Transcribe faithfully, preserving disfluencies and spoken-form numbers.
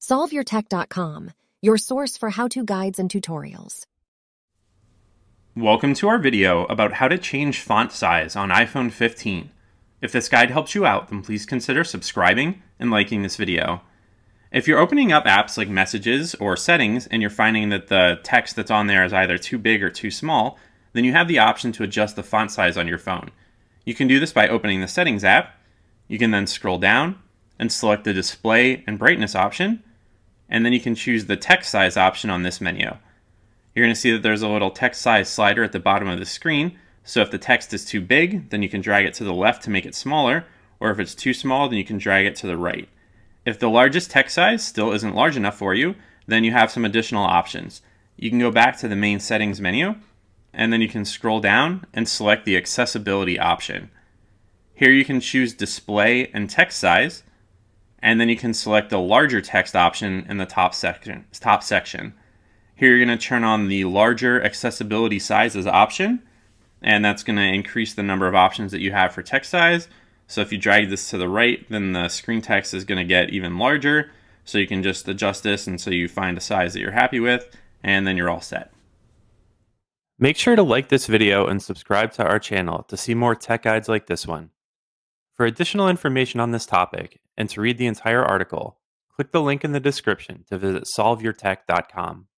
solve your tech dot com, your source for how-to guides and tutorials. Welcome to our video about how to change font size on iPhone fifteen. If this guide helps you out, then please consider subscribing and liking this video. If you're opening up apps like Messages or Settings and you're finding that the text that's on there is either too big or too small, then you have the option to adjust the font size on your phone. You can do this by opening the Settings app. You can then scroll down and select the Display and Brightness option, and then you can choose the text size option on this menu. You're going to see that there's a little text size slider at the bottom of the screen, so if the text is too big, then you can drag it to the left to make it smaller, or if it's too small, then you can drag it to the right. If the largest text size still isn't large enough for you, then you have some additional options. You can go back to the main settings menu, and then you can scroll down and select the accessibility option. Here you can choose display and text size, and then you can select the larger text option in the top section. Top section. Here you're going to turn on the larger accessibility sizes option, and that's going to increase the number of options that you have for text size. So if you drag this to the right, then the screen text is going to get even larger. So you can just adjust this until you find a size that you're happy with, and then you're all set. Make sure to like this video and subscribe to our channel to see more tech guides like this one. For additional information on this topic and to read the entire article, click the link in the description to visit solve your tech dot com.